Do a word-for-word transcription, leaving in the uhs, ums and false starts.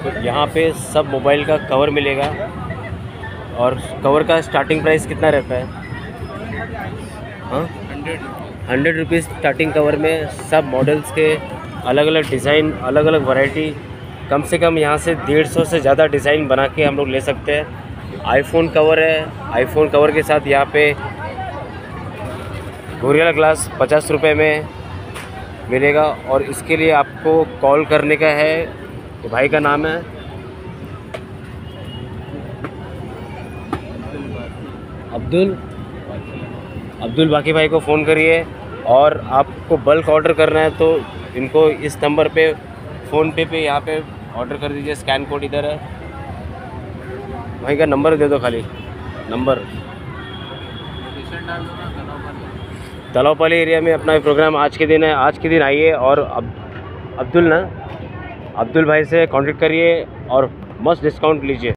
तो यहाँ पे सब मोबाइल का कवर मिलेगा। और कवर का स्टार्टिंग प्राइस कितना रहता है? हाँ, हंड्रेड रुपीज़ स्टार्टिंग कवर में सब मॉडल्स के अलग अलग डिज़ाइन, अलग अलग वैरायटी, कम से कम यहाँ से डेढ़ सौ से ज़्यादा डिज़ाइन बना के हम लोग ले सकते हैं। आईफोन कवर है, आईफोन कवर के साथ यहाँ पे गोरिल्ला ग्लास पचास रुपये में मिलेगा। और इसके लिए आपको कॉल करने का है, तो भाई का नाम है अब्दुल अब्दुल बाकी भाई को फ़ोन करिए। और आपको बल्क ऑर्डर करना है तो इनको इस नंबर पे फ़ोन पे पे यहाँ पे ऑर्डर कर दीजिए। स्कैन कोड इधर है, भाई का नंबर दे दो, खाली नंबर। तलावपाली एरिया में अपना प्रोग्राम आज के दिन है। आज के दिन आइए और अब अब्दुल ना अब्दुल भाई से कांटेक्ट करिए और मस्त डिस्काउंट लीजिए।